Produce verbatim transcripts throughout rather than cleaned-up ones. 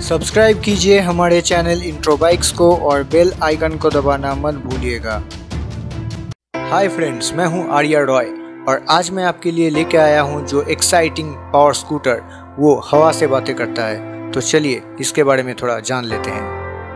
Subscribe कीजिए हमारे channel intro bikes को और बेल आइकन को दबाना मत भूलिएगा। हाय फ्रेंड्स, मैं हूं आर्या रॉय और आज मैं आपके लिए लेके आया हूं जो एक्साइटिंग पावर स्कूटर वो हवा से बातें करता है। तो चलिए इसके बारे में थोड़ा जान लेते हैं।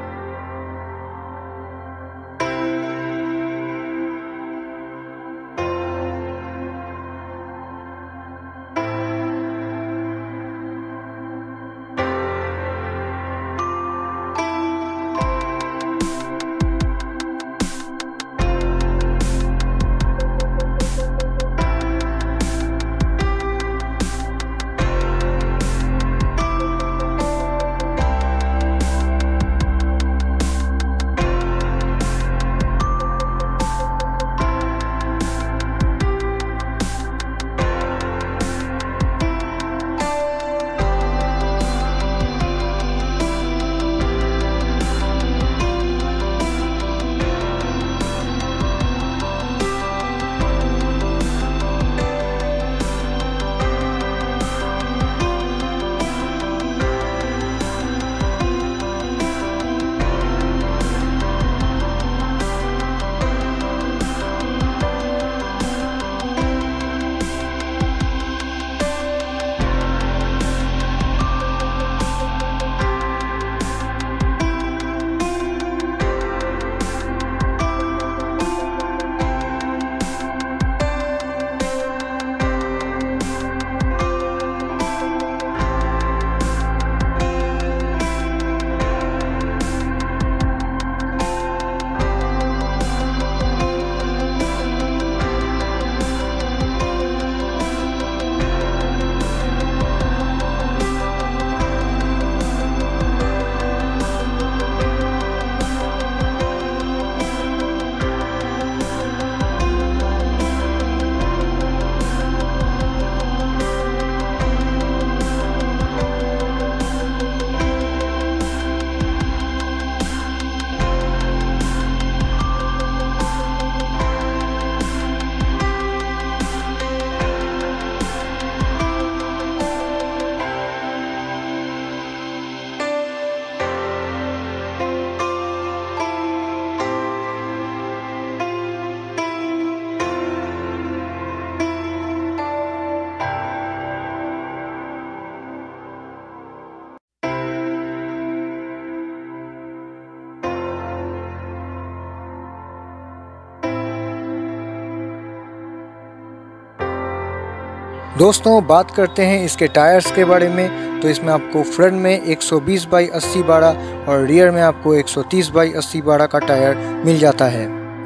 दोस्तों बात करते हैं इसके टायर्स के बारे में। तो इसमें आपको फ्रंट में एक सौ बीस बाई अस्सी बारह और रियर में आपको एक सौ तीस बाई अस्सी बारह का टायर मिल जाता है।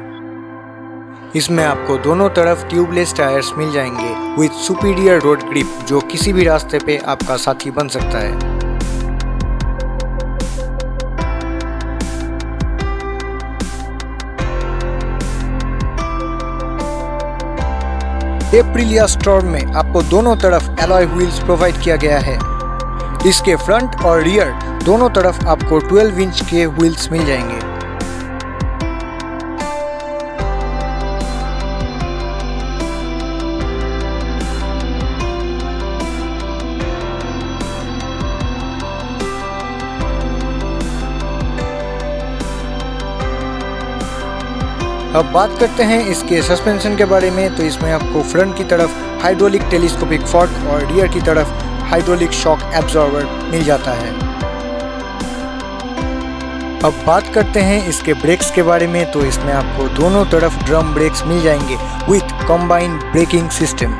इसमें आपको दोनों तरफ ट्यूबलेस टायर्स मिल जाएंगे विद सुपीरियर रोड ग्रिप, जो किसी भी रास्ते पे आपका साथी बन सकता है। एप्रिलिया स्टॉर्म में आपको दोनों तरफ एलॉय व्हील्स प्रोवाइड किया गया है। इसके फ्रंट और रियर दोनों तरफ आपको बारह इंच के व्हील्स मिल जाएंगे। अब बात करते हैं इसके सस्पेंशन के बारे में। तो इसमें आपको फ्रंट की तरफ हाइड्रोलिक टेलीस्कोपिक फोर्क और रियर की तरफ हाइड्रोलिक शॉक एब्जॉर्बर मिल जाता है। अब बात करते हैं इसके ब्रेक्स के बारे में। तो इसमें आपको दोनों तरफ ड्रम ब्रेक्स मिल जाएंगे विथ कंबाइंड ब्रेकिंग सिस्टम।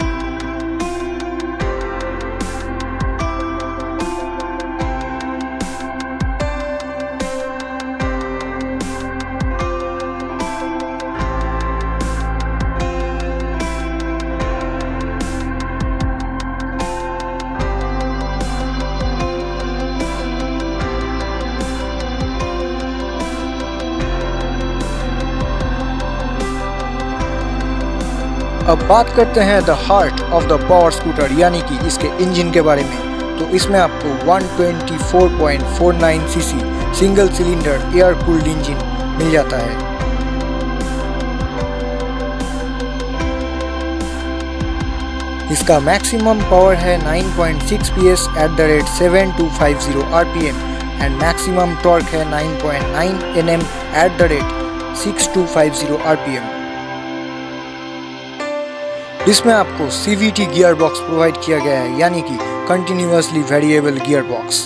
अब बात करते हैं the heart of the power scooter यानी कि इसके इंजन के बारे में। तो इसमें आपको एक सौ चौबीस point four nine CC single cylinder air cooled engine मिल जाता है। इसका मैक्सिमम पावर है nine point six P S at the rate seven two five zero R P M and maximum torque है nine point nine N M at the rate six two five zero R P M. इसमें आपको C V T gear box provide किया गया है, यानी कि continuously variable gear box.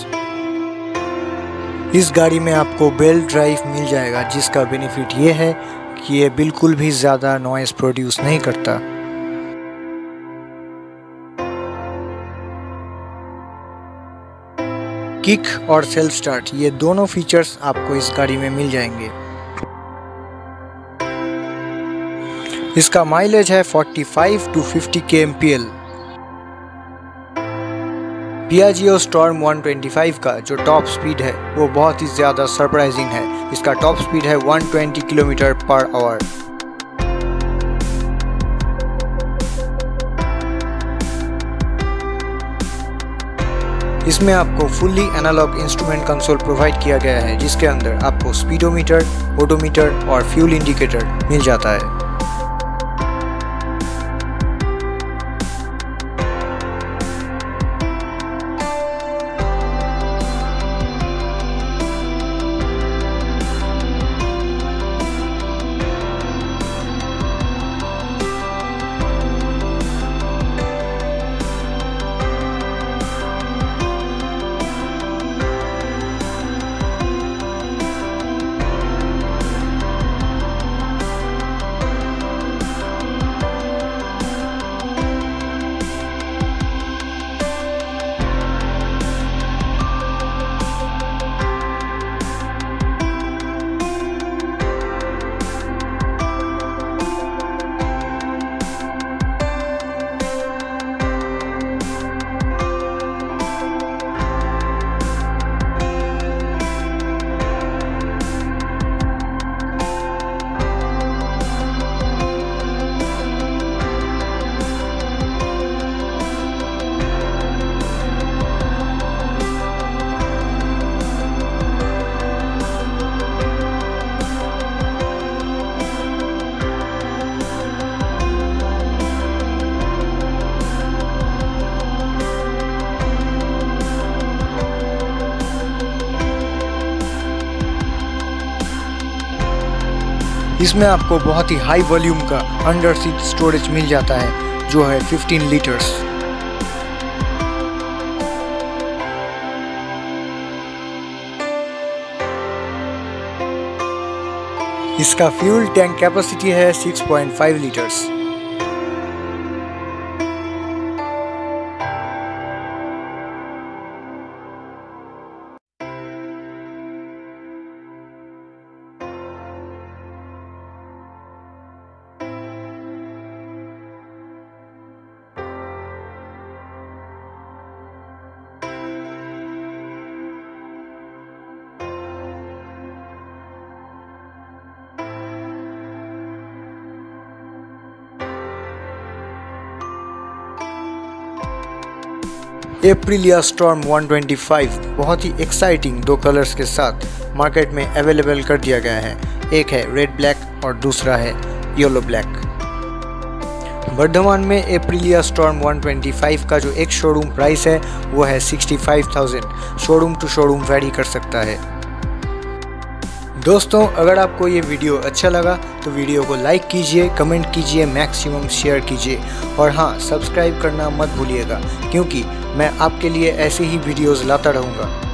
इस गाड़ी में आपको बेल्ट ड्राइव मिल जाएगा, जिसका बेनिफिट ये है कि ये बिल्कुल भी ज़्यादा नॉइस प्रोड्यूस नहीं करता। किक और सेल्फ स्टार्ट ये दोनों फीचर्स आपको इस गाड़ी में मिल जाएंगे। इसका माइलेज है पैंतालीस to fifty K M P L. Piaggio Storm one twenty five का जो टॉप स्पीड है वो बहुत ही ज़्यादा सरप्राइजिंग है। इसका टॉप स्पीड है one twenty kilometre per hour. इसमें आपको fully analogue instrument console provide किया गया है, जिसके अंदर आपको स्पीडोमीटर, ओडोमीटर और फ्यूल इंडिकेटर मिल जाता है। इसमें आपको बहुत ही हाई वॉल्यूम का अंडर सीट स्टोरेज मिल जाता है, जो है फिफ्टीन लीटर्स। इसका फ्यूल टैंक कैपेसिटी है six point five litres. Aprilia Storm one twenty five बहुत ही एक्साइटिंग दो कलर्स के साथ मार्केट में अवेलेबल कर दिया गया है। एक है रेड ब्लैक और दूसरा है येलो ब्लैक। वर्धमान में Aprilia Storm one twenty five का जो एक शोरूम प्राइस है वो है sixty five thousand. Showroom to showroom vary कर सकता है। दोस्तों, अगर आपको ये वीडियो अच्छा लगा तो वीडियो को लाइक कीजिए, कमेंट कीजिए, मैक्सिमम शेयर कीजिए और हाँ, सब्सक्राइब करना मत भूलिएगा, क्योंकि मैं आपके लिए ऐसे ही वीडियोस लाता रहूँगा।